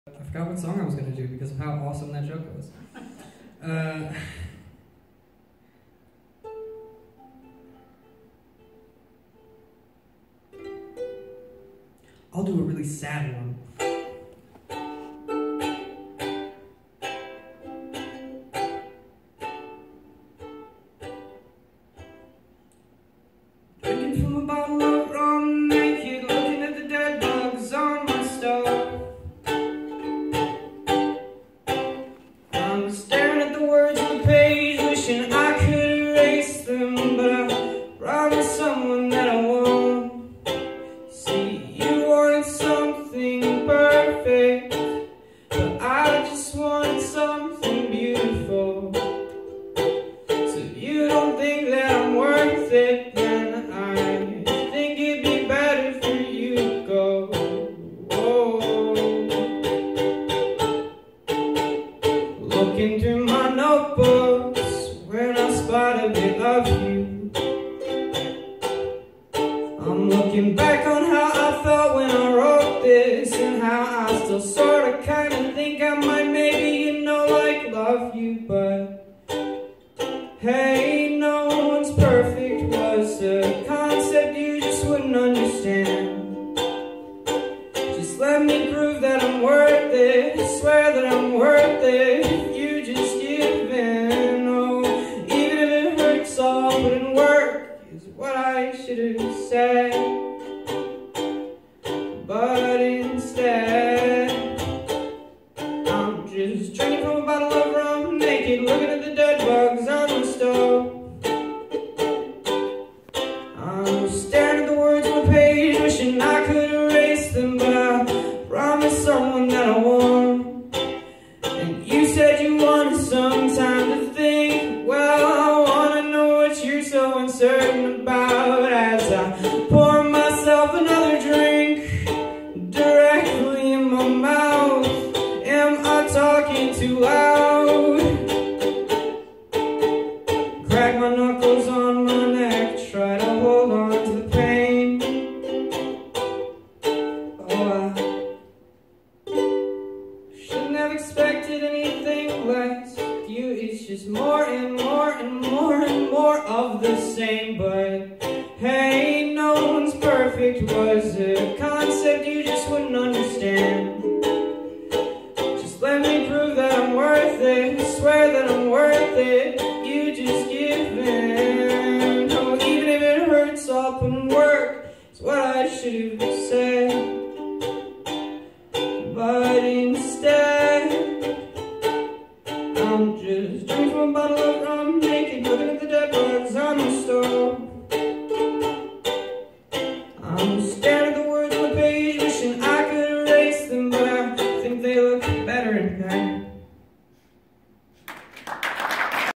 I forgot what song I was going to do because of how awesome that joke was. I'll do a really sad one. Drinking from a bottle of rum, naked, looking at the dead bugs on my stove. I'm staring at the words on the page, wishing I could erase them, but I promised someone that I won't. See, you wanted something perfect, but I just wanted something beautiful. So if you don't think that I'm worth it, then I think it'd be better for you to go. Looking through my notebooks, where I spot a bit of you. I'm looking back on how I felt when I wrote this, and how I still sorta kinda think I might maybe, like love you. But hey, no one's perfect was a concept you just wouldn't understand. Just let me prove that I'm worth it, I swear that I'm worth it. If you just give in, oh, even if it hurts, I'll put in work, is what I should have said. But instead, I'm just drinking from a bottle of rum, naked, looking at the dead bugs on the stove. I'm staring at the words on the page, wishing I could erase them, but I promised someone that I won't. And you said you wanted some time to think. Well, I wanna know what you're so uncertain about, as I pour myself another drink directly in my mouth. Am I talking too loud? Crack my knuckles on my neck, try to hold on to the pain. Oh, I shouldn't have expected anything less. You, it's just more and more and more and more of the same. But hey, no one's perfect was a concept you just wouldn't understand. Just let me prove that I'm worth it, I swear that I'm worth it. You just give in, oh, even if it hurts, I'll put in work, is what I should have said. But instead, I'm just drinking from a bottle of rum, naked, looking at the dead bugs on the stove. I'm staring at the words on the page, wishing I could erase them, but I think they look better in pen.